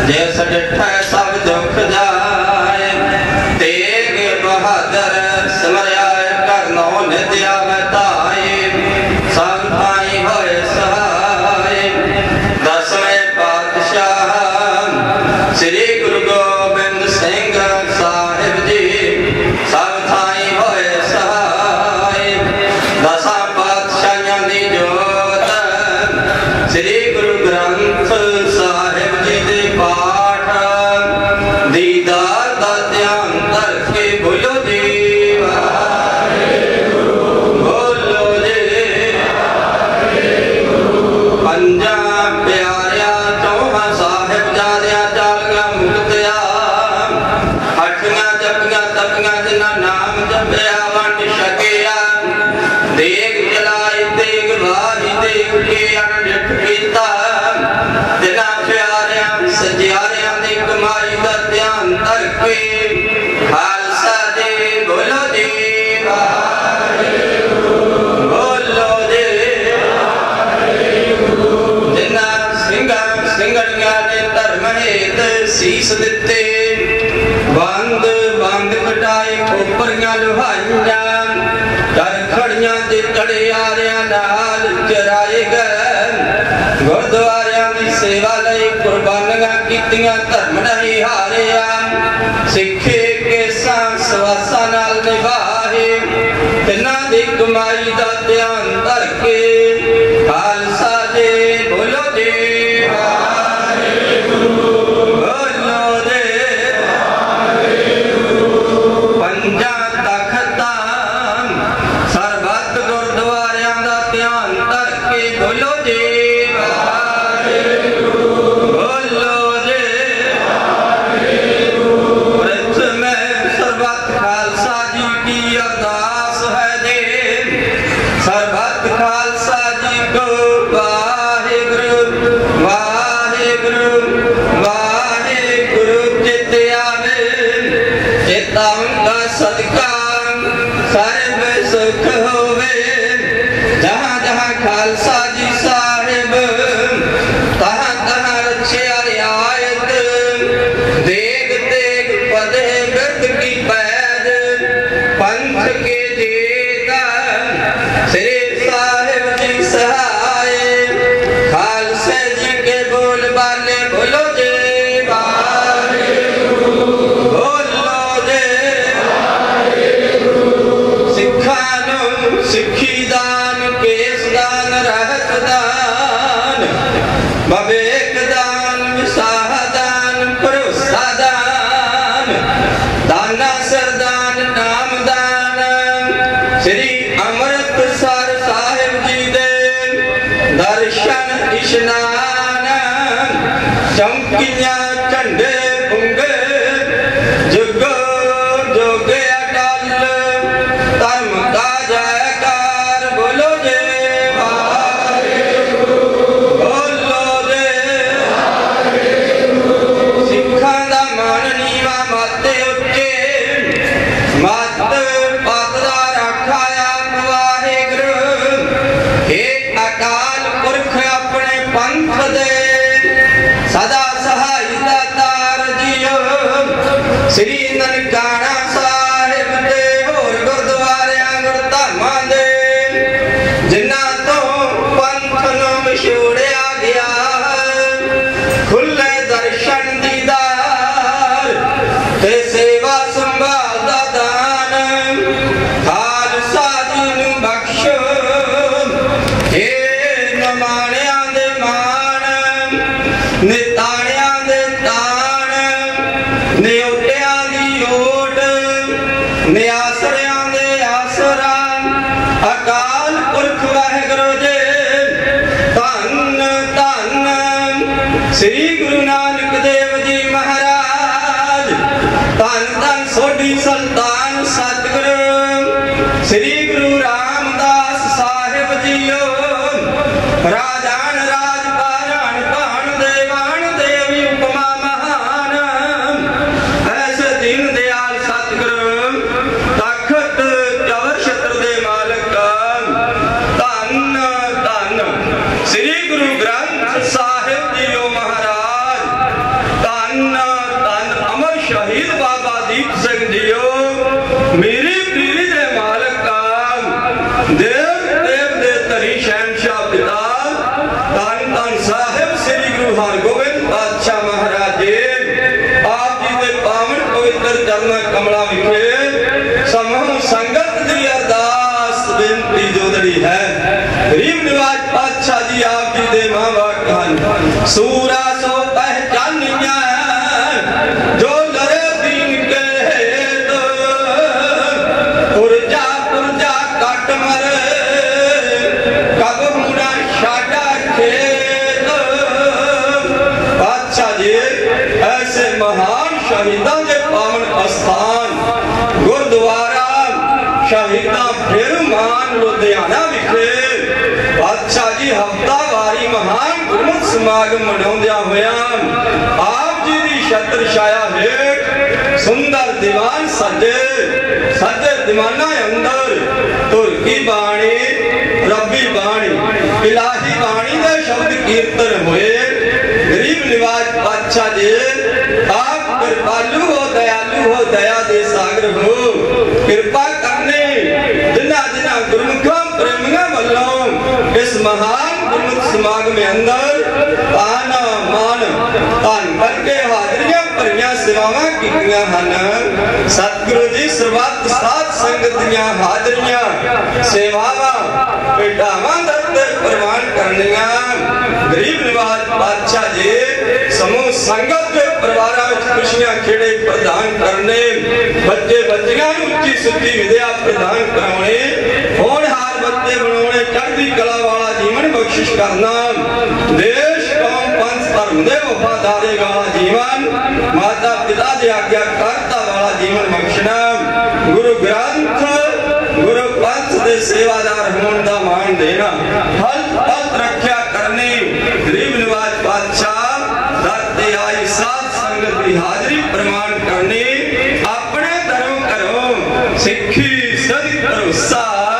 जिस डिठै सब दुख जाए, तेग बहादुर सिमरिया करनो नित्य बताए, सब थाई होए सहाय। दसवें पातशाह श्री गुरु गोबिंद सिंह साहिब जी, सब थाई होए सहाय। दसां पातशाहियां दी जोत श्री गुरु ग्रंथ साहिब जी दे पाठ, दीदार दा ध्यान करके बोलो जी वाहिगुरु, बोलो जी पंजा प्यारिया चौहां साहिब जादिया चालियां मुक्तिया, अठियां जपियां तपियां जिन्हां नाम जपिया वंड छकिया। देग जलाई देग बाही देग के अनडिठ कीता, जिन्हां प्यारियां सजियारियां दी कमाई दा ध्यान करके खालसा जी बोलो जी वाहिगुरु, बोलो जी जिन्हां ਸਿੰਘਾਂ ਸਿੰਘਣੀਆਂ ने धर्म हेत सीस दिते, बंद बंद कटाए खोपरियां लुहाइयां, कर खड़ियां ते तड़ियारियां नाल चराए गए। गुरुद्वारियां दी सेवा लई कुर्बानियां कीतियां, धर्म नहीं हारिया, सिखे केसां सवासां नाल निभाए। तिन्हां दी कमाई दा ध्यान करके खालसा जी बोलो जी वाहिगुरु, बोलो जी पंजां तख्तां सरबत गुरुद्वारियां दा ध्यान करके बोलो जी वाहिगुरु, बोलो जी प्रथम सरबत खालसा जी की अरदास है जी, सरबत खालसा जी को वाहिगुरु वाहिगुरु वाहिगुरु चित आवे। चितांगा सदका सर्व सुख होवे, जहाँ जहाँ खालसा जी साहिब तहाँ तहाँ रक्षा रियायत। देग देग पदे बिरद की पैद, पंथ के जेता श्री साहिब जी सहाय। खालसे जी के बोल बाले बोलो जी वाहिगुरु, बोलो जी सिखां नूं सिखी दान, केस दान, रहत दान, विवेक दान, विसाह दान, भरोसा दान, दाना सरदान, नाम दान। श्री अमृतसर साहिब जी दे दर्शन इशनान, चमकियां झंडे पुंगे, जुगो जोगे अटल, धर्म का जयकार बोलो जी वाहिगुरु, बोलो जी सिखां दा मन नीवा मत उच्चे, मत पत दा रखा आप वाहिगुरु। हे अकाल पुरख अपने पंथ दे सदा सहाय दातार जियो, श्री ननकाना साहिब दे होर गुरुद्वारियां गुरधामां दे, जिन्हां तो पंथ नूं विछोड़िया गया, खुले दर्शन दीदार ते सेवा संभाल दा दान। खालसा जी नूं बख्शो हे नमाणियां दे मान, निताणियां दे ताण, निउटियां दी ओट, निआसरियां दे आसरा। अकाल पुरख वाहिगुरु जी धन धन श्री गुरु नानक देव जी महाराज, धन धन सोढ़ी सुल्तान सतगुरु श्री गुरु रामदास साहिब जीओ। राजान राज पारान भाण देवान देवी उपमा महान, ऐसे दीन दयाल सतगुरु तखत जवर छत्र दे मालक। धन धन श्री गुरु ग्रंथ साहिब जीओ महाराज, धन सदमा कमला विखे समूह संगत दी अरदास बेनती जोदड़ी है। गरीब निवाज पातशाह जी आप जी दे मावा कहन सूरा सो पहचानिया जो लरे दीन के हेत पुरजा पुरजा काट मरे कब मुड़ा शाटा खेत। पातशाह जी ऐसे महान शहीदां के पावन स्थान गुरुद्वारा शहीदां फिरमान लुधियाना विखे पातशाह जी हफ्तावारी महान गुरमत समागम मनाउंदियां होयां आप जी दी छत्र छाया हेठ सुंदर दीवान सजे सजे दीवाना अंदर तुर्की बाणी रब्बी बाणी इलाही बाणी दे शब्द कीर्तन हुए। गरीब निवाज पातशाह जी आप कृपालु हो दयालु हो दया दे सागर हो कृपा करने जिन्ना जिन्ना गुरमुखों प्रेमियों वालों इस महान गुरमुख समागम में अंदर आना मान तान करके हाजरियां भरियां सेवावां कीतियां हन। सतगुरु जी सर्बत साध संगत दियां हाजरियां सेवावां भेटावां दर प्रवान करनियां। गरीब निवाज पातशाह जी समूह संगत के परिवारां विच खुशियां खेड़े प्रदान करने बच्चे बच्चियां नूं उच्ची सुच्ची विद्या प्रदान कराउने होनहार बच्चे बनाने चढ़दी कला वाला जीवन बख्शिश करना देश कौम पंथ धर्म दे वफादारे वाला जीवन माता पिता दे आज्ञाकारिता वाला जीवन बख्शना गुरु ग्रंथ गुरु पंथ दे सेवादार होने दा मान देना हल हल रक्षा करने। गरीब निवाज पातशाह दरते आई साध संगत की हाजरी प्रमाण करने अपने धर्म करो सिक्खी सद भरोसा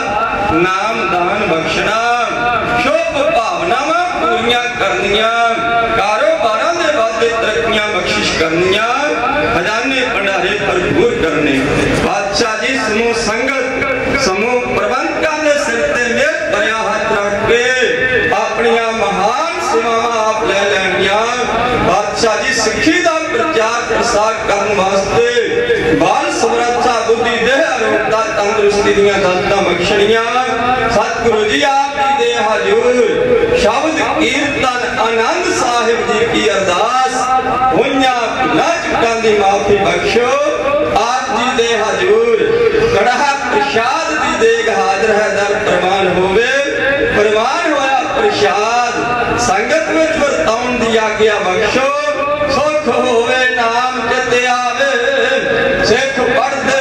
नाम दान बख्शना शुभ भावनावां पूरियां करनियां कारोबारां दे वादे तरक्कियां बख्शिश करनियां खजाने भंडारे भरपूर करने। पातशाह जी समूह संगत समूह प्रबंधकां दे सिर ते मेहर भरिया हथ रख के अपनियां महान सेवावां आप ले लैणियां। पातशाह जी सिक्खी दा प्रचार प्रसार करन वास्ते बाल समरथा बुद्धि देह आरोग्यता तंदुरुस्ती दियां दातां बख्शणियां। सतगुरु जी आप जी दे हजूर शब्द कीर्तन आनंद साहिब जी की अरदास होइयां भुलां चुकां दी माफी बख्शो। आप जी दे हजूर कड़ाहा प्रसाद दी देग हाजिर है दर प्रमाण होवे प्रमाण होया प्रसाद संगत विच वरताउण दी आज्ञा बख्शो। सुख होवे नाम चित आवे सिख पढ़दे